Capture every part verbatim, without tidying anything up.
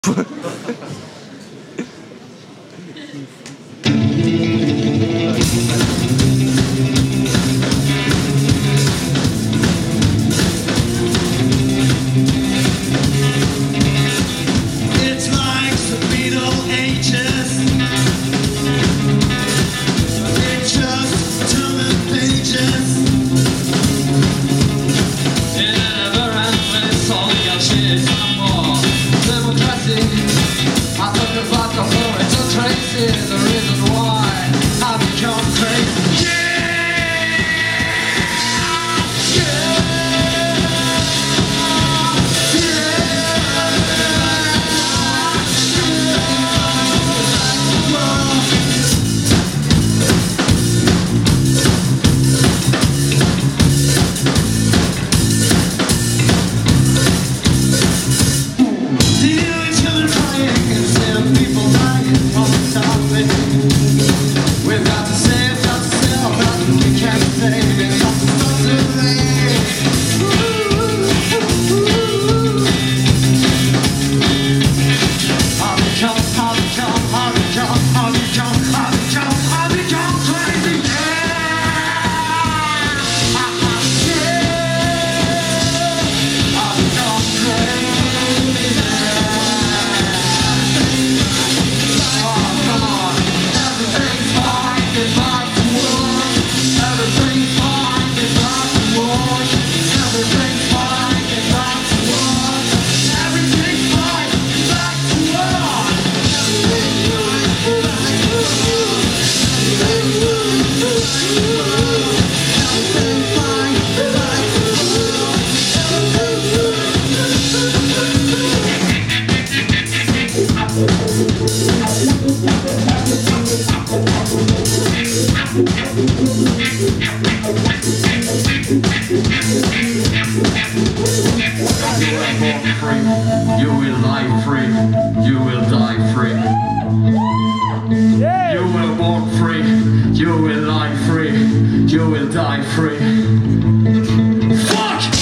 You will lie free, you will die free. You will walk free, you will lie free, you will die free. Fuck!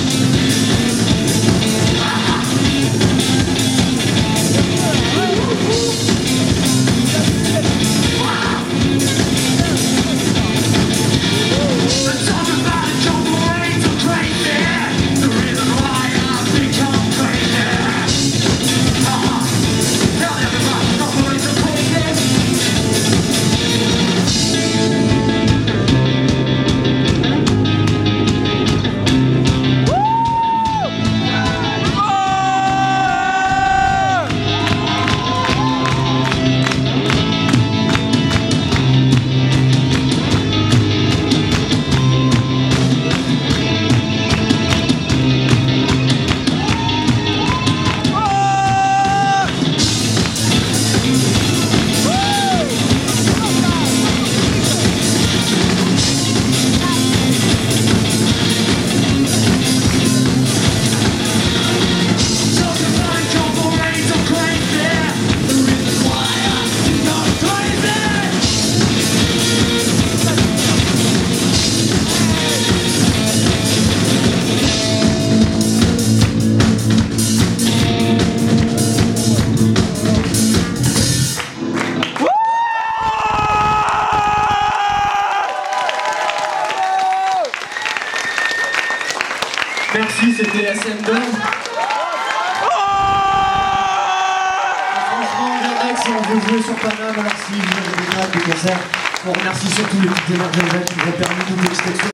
Merci, c'était la scène deux. Franchement, Jeannex, on veut jouer sur Paname, alors si vous avez des dates de concert, on remercie surtout les petites démarches Jeannex qui nous ont permis de nous expliquer.